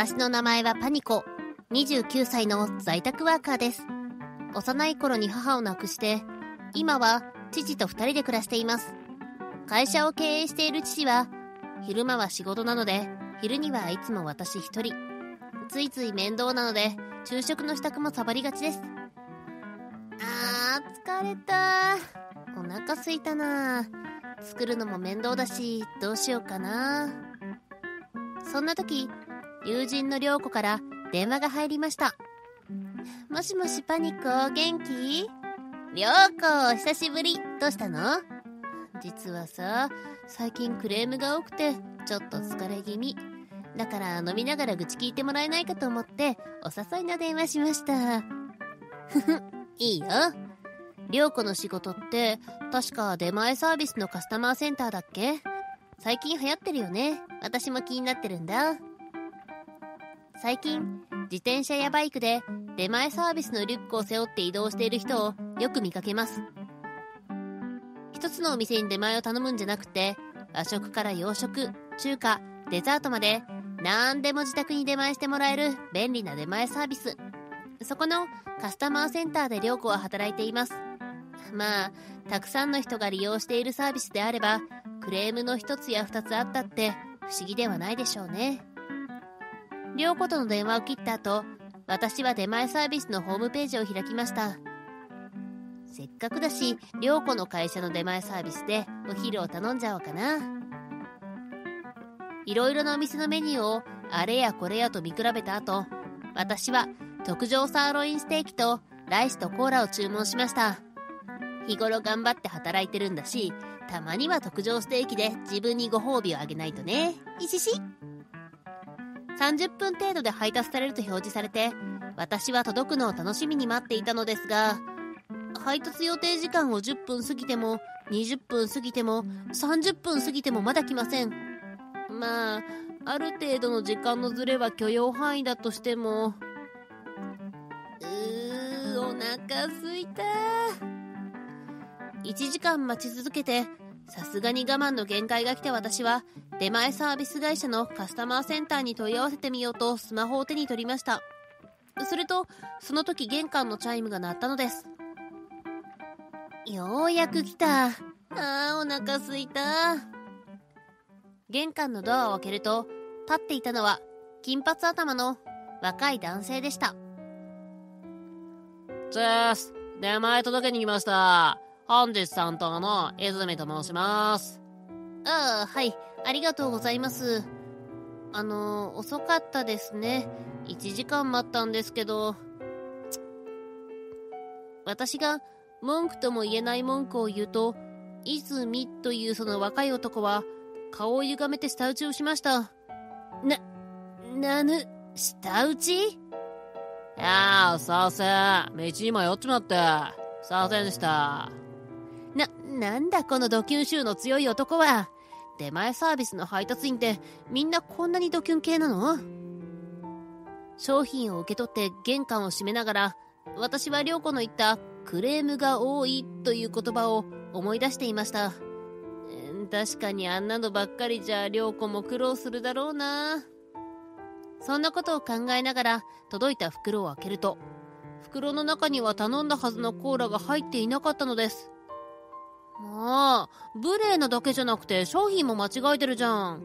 私の名前はパニコ。29歳の在宅ワーカーです。幼い頃に母を亡くして、今は父と2人で暮らしています。会社を経営している父は、昼間は仕事なので、昼にはいつも私1人。ついつい面倒なので、昼食の支度もサボりがちです。疲れた。お腹すいたな。作るのも面倒だし、どうしようかな。そんな時、友人の涼子から電話が入りました。もしもしパニコ、元気？涼子、久しぶり。どうしたの？実はさ、最近クレームが多くてちょっと疲れ気味だから、飲みながら愚痴聞いてもらえないかと思ってお誘いの電話しました。いいよ。涼子の仕事って確か出前サービスのカスタマーセンターだっけ？最近流行ってるよね。私も気になってるんだ。最近自転車やバイクで出前サービスのリュックを背負って移動している人をよく見かけます。一つのお店に出前を頼むんじゃなくて、和食から洋食、中華、デザートまで何でも自宅に出前してもらえる便利な出前サービス。そこのカスタマーセンターで涼子は働いています。まあ、たくさんの人が利用しているサービスであれば、クレームの一つや二つあったって不思議ではないでしょうね。涼子との電話を切った後、私は出前サービスのホームページを開きました。せっかくだし、涼子の会社の出前サービスでお昼を頼んじゃおうかな。いろいろなお店のメニューをあれやこれやと見比べた後、私は特上サーロインステーキとライスとコーラを注文しました。日頃頑張って働いてるんだし、たまには特上ステーキで自分にご褒美をあげないとね。いしし。30分程度で配達されると表示されて、私は届くのを楽しみに待っていたのですが、配達予定時間を10分過ぎても20分過ぎても30分過ぎてもまだ来ません。まあ、ある程度の時間のズレは許容範囲だとしても、お腹すいた。1時間待ち続けて、さすがに我慢の限界が来て、私は出前サービス会社のカスタマーセンターに問い合わせてみようとスマホを手に取りました。すると、その時玄関のチャイムが鳴ったのです。ようやく来た。お腹すいた。玄関のドアを開けると、立っていたのは金髪頭の若い男性でした。 出前届けに来ました。本日担当の泉と申します。 はい、ありがとうございます。遅かったですね。1時間待ったんですけど。私が文句とも言えない文句を言うと、泉というその若い男は顔を歪めて舌打ちをしました。舌打ち？ すいません。道に迷っちまって。すいませんでした。 なんだこのドキュン臭の強い男は。出前サービスの配達員ってみんなこんなにドキュン系なの？商品を受け取って玄関を閉めながら、私は涼子の言ったクレームが多いという言葉を思い出していました。確かにあんなのばっかりじゃ涼子も苦労するだろうな。そんなことを考えながら届いた袋を開けると、袋の中には頼んだはずのコーラが入っていなかったのです。もう、無礼なだけじゃなくて商品も間違えてるじゃん。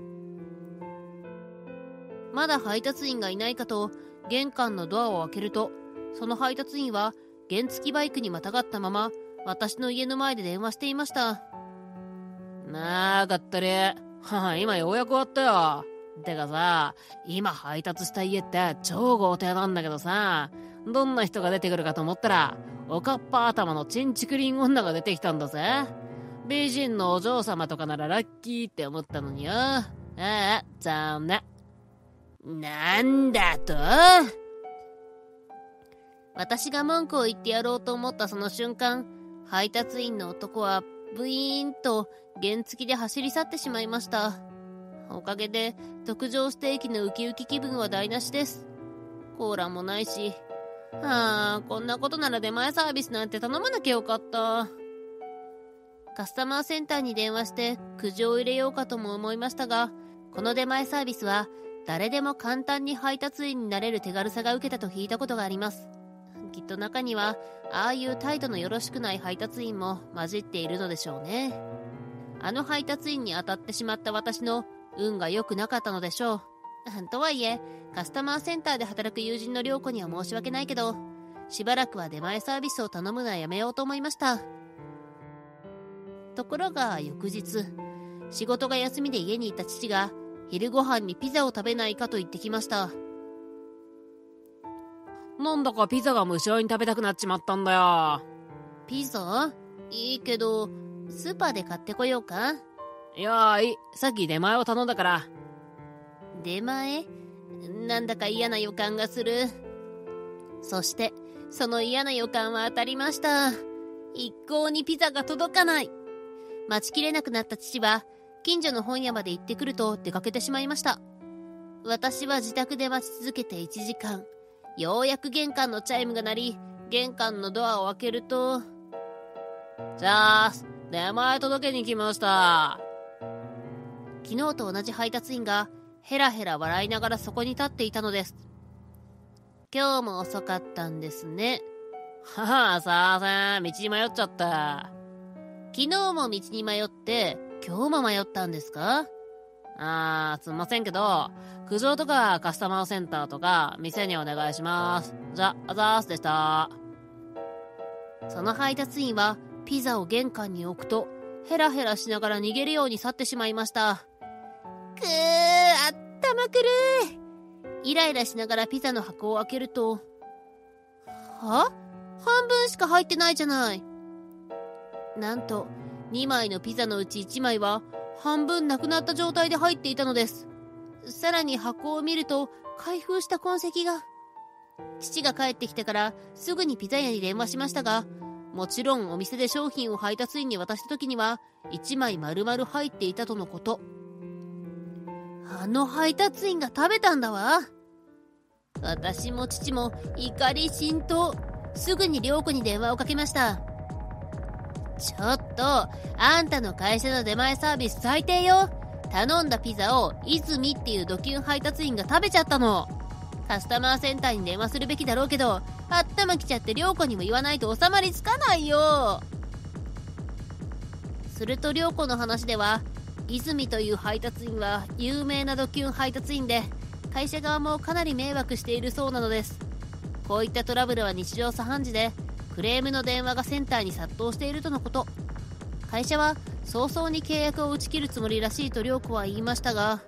まだ配達員がいないかと玄関のドアを開けると、その配達員は原付バイクにまたがったまま私の家の前で電話していました。 がったり。今ようやく終わったよ。てかさ、今配達した家って超豪邸なんだけどさ、どんな人が出てくるかと思ったら、おかっぱ頭のチンチクリン女が出てきたんだぜ。美人のお嬢様とかならラッキーって思ったのによ。残念。 なんだと？私が文句を言ってやろうと思ったその瞬間、配達員の男はブイーンと原付で走り去ってしまいました。おかげで特上ステーキのウキウキ気分は台無しです。コーラもないし、こんなことなら出前サービスなんて頼まなきゃよかった。カスタマーセンターに電話して苦情を入れようかとも思いましたが、この出前サービスは誰でも簡単に配達員になれる手軽さが受けたと聞いたことがあります。きっと中にはああいう態度のよろしくない配達員も混じっているのでしょうね。あの配達員に当たってしまった私の運が良くなかったのでしょう。とはいえカスタマーセンターで働く友人の涼子には申し訳ないけど、しばらくは出前サービスを頼むのはやめようと思いました。ところが翌日、仕事が休みで家にいた父が昼ご飯にピザを食べないかと言ってきました。 なんだかピザが無性に食べたくなっちまったんだよ。 ピザ？いいけどスーパーで買ってこようか？ いやいい、さっき出前を頼んだから。 出前？なんだか嫌な予感がする。そしてその嫌な予感は当たりました。一向にピザが届かない。待ちきれなくなった父は近所の本屋まで行ってくると出かけてしまいました。私は自宅で待ち続けて1時間。ようやく玄関のチャイムが鳴り、玄関のドアを開けると、 じゃあ出前届けに来ました。 昨日と同じ配達員がヘラヘラ笑いながらそこに立っていたのです。今日も遅かったんですね。 はあ、さあ道に迷っちゃった。 昨日も道に迷って今日も迷ったんですか？ すんませんけど、苦情とかカスタマーセンターとか店にお願いします。じゃあざーすでした。 その配達員はピザを玄関に置くとヘラヘラしながら逃げるように去ってしまいました。あったまくる。イライラしながらピザの箱を開けると、半分しか入ってないじゃない。なんと2枚のピザのうち1枚は半分なくなった状態で入っていたのです。さらに箱を見ると開封した痕跡が。父が帰ってきてからすぐにピザ屋に電話しましたが、もちろんお店で商品を配達員に渡した時には1枚丸々入っていたとのこと。あの配達員が食べたんだわ。私も父も怒り心頭。すぐに涼子に電話をかけました。ちょっと、あんたの会社の出前サービス最低よ。頼んだピザを泉っていうドキュン配達員が食べちゃったの。カスタマーセンターに電話するべきだろうけど、頭きちゃって涼子にも言わないと収まりつかないよ。すると涼子の話では、泉という配達員は有名なドキュン配達員で、会社側もかなり迷惑しているそうなのです。こういったトラブルは日常茶飯事で、クレームの電話がセンターに殺到しているとのこと。会社は早々に契約を打ち切るつもりらしいと涼子は言いましたが、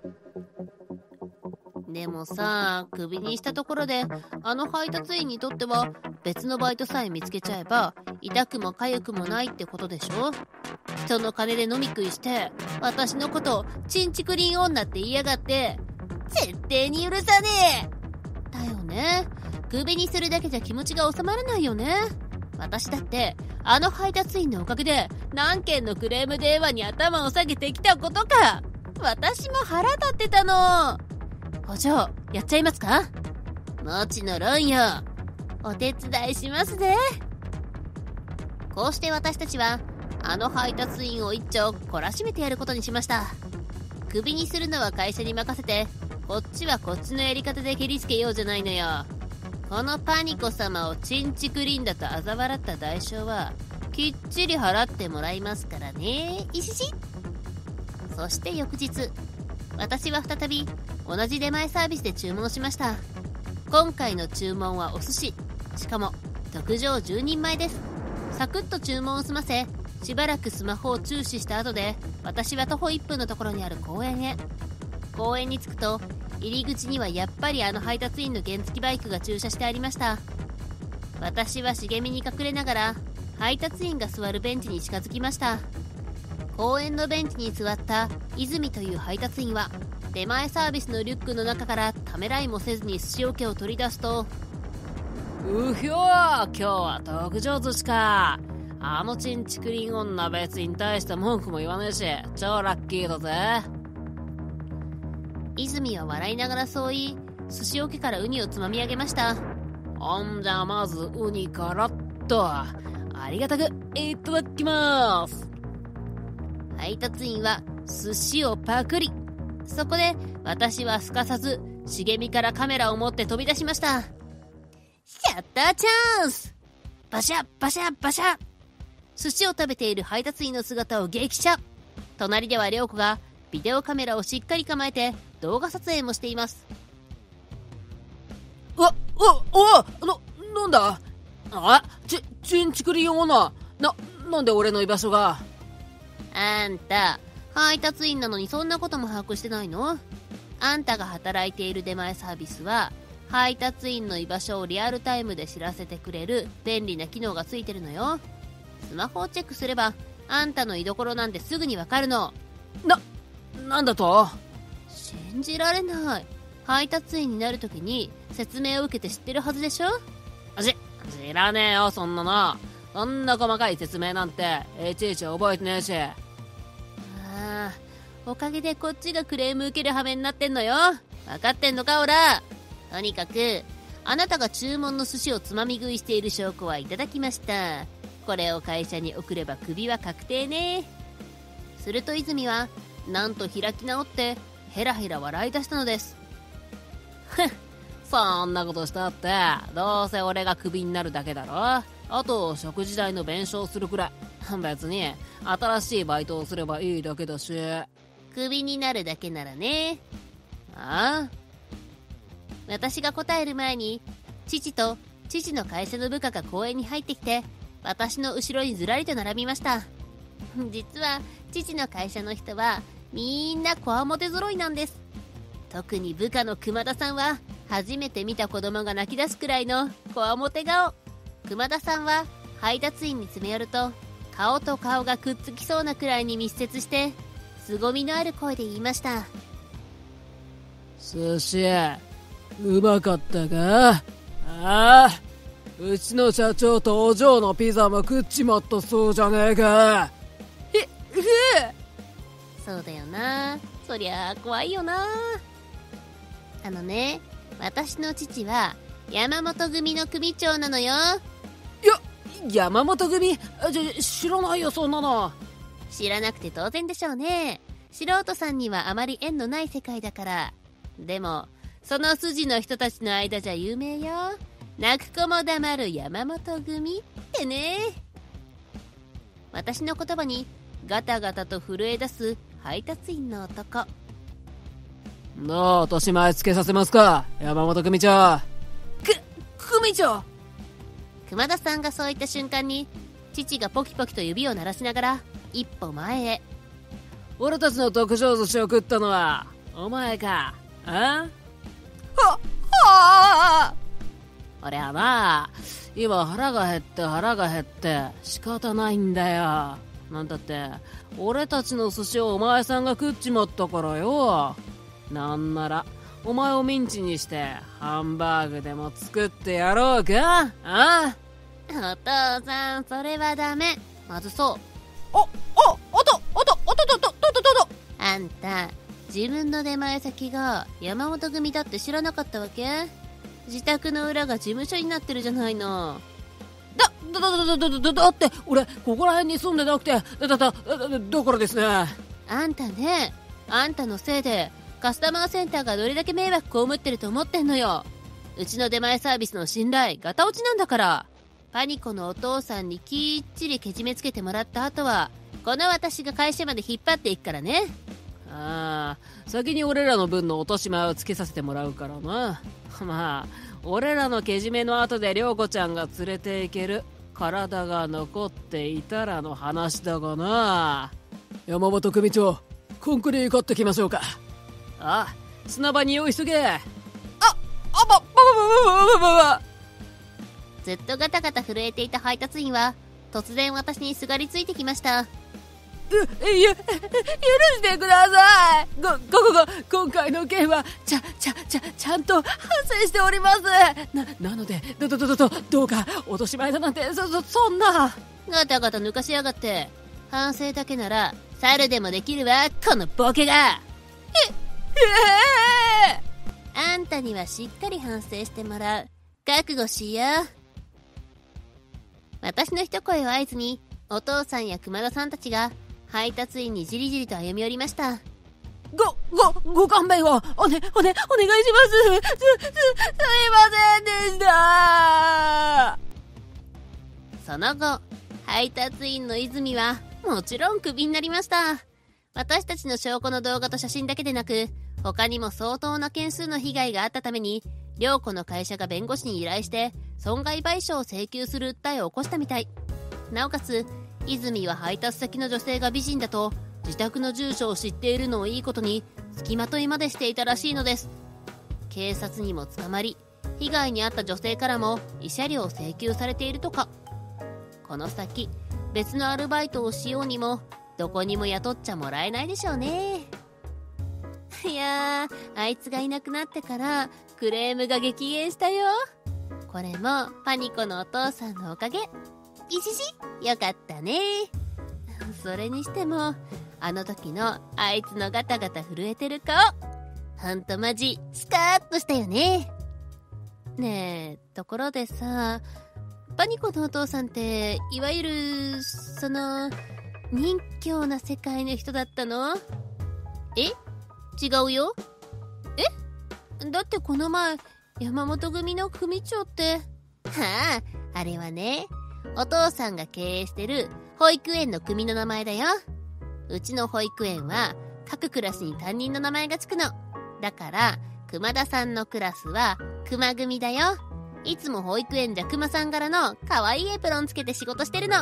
でもさ、クビにしたところであの配達員にとっては別のバイトさえ見つけちゃえば痛くも痒くもないってことでしょ。人の金で飲み食いして私のことチンチクリン女って言いやがって、絶対に許さねえ。だよね。クビにするだけじゃ気持ちが収まらないよね。私だってあの配達員のおかげで何件のクレーム電話に頭を下げてきたことか。私も腹立ってたの。補助やっちゃいますか？もちのろんよ。お手伝いしますね。こうして私たちはあの配達員を一丁懲らしめてやることにしました。クビにするのは会社に任せて、こっちはこっちのやり方で蹴りつけようじゃないのよ。このパニコ様をチンチクリンだと嘲笑った代償はきっちり払ってもらいますからね。いしし。そして翌日、私は再び同じ出前サービスで注文しました。今回の注文はお寿司、しかも特上10人前です。サクッと注文を済ませ、しばらくスマホを注視した後で私は徒歩1分のところにある公園へ。公園に着くと入り口にはやっぱりあの配達員の原付バイクが駐車してありました。私は茂みに隠れながら配達員が座るベンチに近づきました。公園のベンチに座った泉という配達員は出前サービスのリュックの中からためらいもせずに寿司桶を取り出すと、 うひょー、今日は特上寿司か。あのチンチクリン女別に対して文句も言わねえし、超ラッキーだぜ。 泉は笑いながらそう言い、寿司桶からウニをつまみ上げました。 ほんじゃまずウニからっと。ありがたくいただきます。 配達員は寿司をパクリ。そこで私はすかさず茂みからカメラを持って飛び出しました。シャッターチャンス。バシャッバシャッバシャッ。寿司を食べている配達員の姿を激写。隣では涼子がビデオカメラをしっかり構えて動画撮影もしています。 なんだチンチクリン女。なんで俺の居場所が。 あんた、配達員なのにそんなことも把握してないの？あんたが働いている出前サービスは、配達員の居場所をリアルタイムで知らせてくれる便利な機能がついてるのよ。スマホをチェックすれば、あんたの居所なんてすぐにわかるの。 なんだと？ 信じられない。配達員になるときに説明を受けて知ってるはずでしょ？ 知らねえよ、そんなの。そんな細かい説明なんていちいち覚えてねえし。 おかげでこっちがクレーム受ける羽目になってんのよ。分かってんのかオラ。とにかくあなたが注文の寿司をつまみ食いしている証拠はいただきました。これを会社に送ればクビは確定ね。すると泉はなんと開き直ってヘラヘラ笑い出したのです。 そんなことしたってどうせ俺がクビになるだけだろ。あと食事代の弁償するくらい。別に新しいバイトをすればいいだけだし。 クビになるだけならね。私が答える前に父と父の会社の部下が公園に入ってきて、私の後ろにずらりと並びました。実は父の会社の人はみんなこわもて揃いなんです。特に部下の熊田さんは初めて見た子供が泣き出すくらいのこわもて顔。熊田さんは配達員に詰め寄ると顔と顔がくっつきそうなくらいに密接して凄みのある声で言いました。 寿司うまかったか？うちの社長とお嬢のピザも食っちまったそうじゃねえか。 そうだよな。そりゃ怖いよな。私の父は山本組の組長なのよ。 山本組？知らないよ、そんなの。 知らなくて当然でしょうね。素人さんにはあまり縁のない世界だから。でもその筋の人たちの間じゃ有名よ。泣く子も黙る山本組ってね。私の言葉にガタガタと震え出す配達員の男。 どう落とし前つけさせますか、山本組長。組長。 熊田さんがそう言った瞬間に父がポキポキと指を鳴らしながら一歩前へ。 俺たちの特上寿司を食ったのはお前か？俺はな、今腹が減って仕方ないんだよ。なんだって俺たちの寿司をお前さんが食っちまったからよ。なんならお前をミンチにしてハンバーグでも作ってやろうか？ お父さん、それはダメ。まずそう。あんた自分の出前先が山本組だって知らなかったわけ？自宅の裏が事務所になってるじゃないの。 だって俺ここら辺に住んでなくてだからですね。 あんたね、あんたのせいでカスタマーセンターがどれだけ迷惑被ってると思ってんのよ。うちの出前サービスの信頼ガタ落ちなんだから。パニコのお父さんにきっちりけじめつけてもらった後はこの私が会社まで引っ張っていくからね。 先に俺らの分の落とし前をつけさせてもらうからな。まあ俺らのけじめの後で涼子ちゃんが連れて行ける体が残っていたらの話だがな。山本組長、コンクリ買ってきましょうか。砂場に用意しとけ。 ずっとガタガタ震えていた配達員は突然私にすがりついてきました。 許してください。今回の件はちゃんと反省しております。なのでどうか落とし前だなんてそんな。 ガタガタ抜かしやがって。反省だけなら猿でもできるわ、このボケが。あんたにはしっかり反省してもらう。覚悟しよう。私の一声を合図にお父さんや熊田さんたちが配達員にじりじりと歩み寄りました。 ご勘弁をお願いします。すいませんでした。 その後、配達員の泉はもちろんクビになりました。私たちの証拠の動画と写真だけでなく、他にも相当な件数の被害があったために、涼子の会社が弁護士に依頼して損害賠償を請求する訴えを起こしたみたい。なおかつ、泉は配達先の女性が美人だと自宅の住所を知っているのをいいことに付きまといまでしていたらしいのです。警察にも捕まり、被害に遭った女性からも慰謝料を請求されているとか。この先別のアルバイトをしようにもどこにも雇っちゃもらえないでしょうね。いやー、あいつがいなくなってからクレームが激減したよ。これもパニコのお父さんのおかげ。いしし、よかったね。それにしてもあの時のあいつのガタガタ震えてる顔、ほんとマジスカーッとしたよね。ねえ、ところでさ、パニコのお父さんっていわゆるその任侠な世界の人だったの？え？違うよ。だってこの前山本組の組長って。はあ、あれはね、お父さんが経営してる保育園の組の名前だよ。うちの保育園は各クラスに担任の名前がつくの。だから熊田さんのクラスは熊組だよ。いつも保育園じゃ熊さん柄の可愛いエプロンつけて仕事してるの。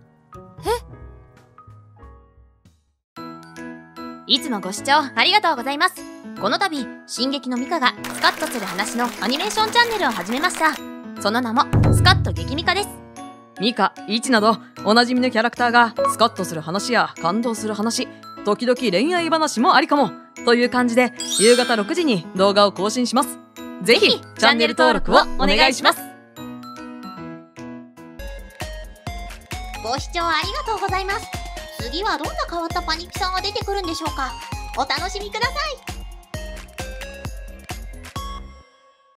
いつもご視聴ありがとうございます。この度、進撃のミカがスカッとする話のアニメーションチャンネルを始めました。その名もスカッと激ミカです。 ミカ、イチなどおなじみのキャラクターがスカッとする話や感動する話、時々恋愛話もありかもという感じで夕方6時に動画を更新します。ぜひチャンネル登録をお願いします。 ご視聴ありがとうございます。次はどんな変わったパニキさんが出てくるんでしょうか。お楽しみください。